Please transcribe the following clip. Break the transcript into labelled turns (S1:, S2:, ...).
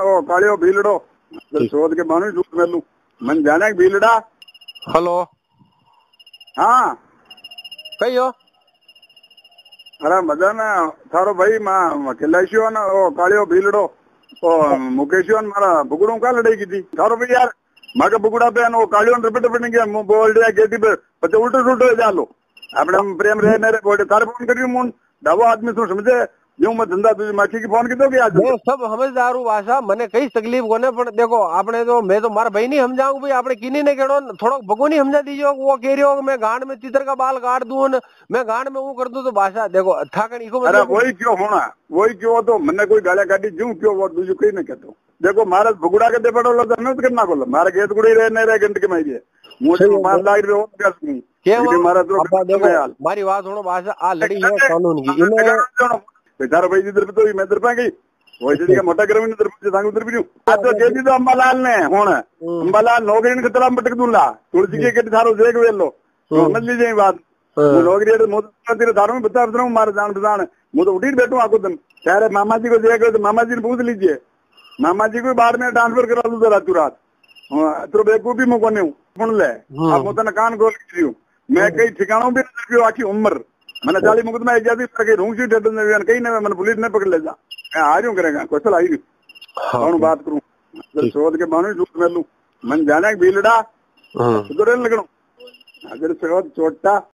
S1: ओ कालियो भीलड़ो शोध के मानू झूठ में लू मन जाने भीलड़ा।
S2: हेलो
S1: हाँ
S2: कही हो?
S1: अरे मजा ना थारो भाई मां कैलाशियो ना ओ कालियो भीलड़ो ओ मुकेशियो मारा बुगड़ों का लड़ाई की थी थारो भाई यार माके बुगड़ा पे वो कालियो रिपीट रिपीट गया मुंह बोल दिया गेटी पे पचे उल्टो सुल्टो जालो अपने प्रेम रे मेरे बोले थारे फोन करियो मुन डावो आदमी सु समझे यूं मैं धंधा तुझे माखी की फोन की दोगे आज
S2: मैं सब समझदार हूँ भाषा मने कई तकलीफ कोने पण देखो आपने तो मैं तो मारा भाई नहीं समझाऊं भाई आपने किनी ने केड़ो थोड़ा भगो नहीं समझा दीजिए वो कह रही हो मैं गांड में चित्र का बाल काट दूं मैं गांड में वो कर दूं तो भाषा देखो थाकन इको
S1: अरे
S2: मतलब
S1: वही क्यों होना वही क्यों तो मैंने कोई गालियां काटी जूं क्यों वो तुझे कहीं नहीं कहता देखो महाराज भुगड़ा के दे पड़ो तो नहीं करना बोलो मारे गेट गुड़ी रहे नहीं रहे घंटे के मारी मुझे 5 लाख रुपये
S2: मारी बात सुनो भाषा आ लड़ी है कानून की
S1: बेचारा भाई इधर पे तो मैं इधर पे गई वैसे जी मोटा करम इधर पे सांग उधर भी आ तो के दी तो अंबालाल ने हुन अंबालाल नौकरी के तला मटक दूला तुलसी के के थारो देख वेलो समझ लीजिए बात वो नौकरी तो मोदी तेरे थारो में बता रहा हूं मारे जान मैं तो उठी बैठू आको दिन सारे मामा जी को देख तो मामा जी ने पूछ लीजिए मामा जी को बाहर में ट्रांसफर करा दूं रातों रात तो बेवकूफी में कोने सुन ले अब मुतन कान खोल के मैं कई ठिकानों भी पियो आखी उम्र मैंने 40 मुकदमा इजाजत करके रूंगी डेट में कहीं ना मैंने पुलिस ने पकड़ ले जा मैं आ रही करेगा क्वेश्चन आई कौन बात करूं शोध के मानू झूठ में लू मन जाने भीलड़ा सुधरे लगनो अगर शोध छोटा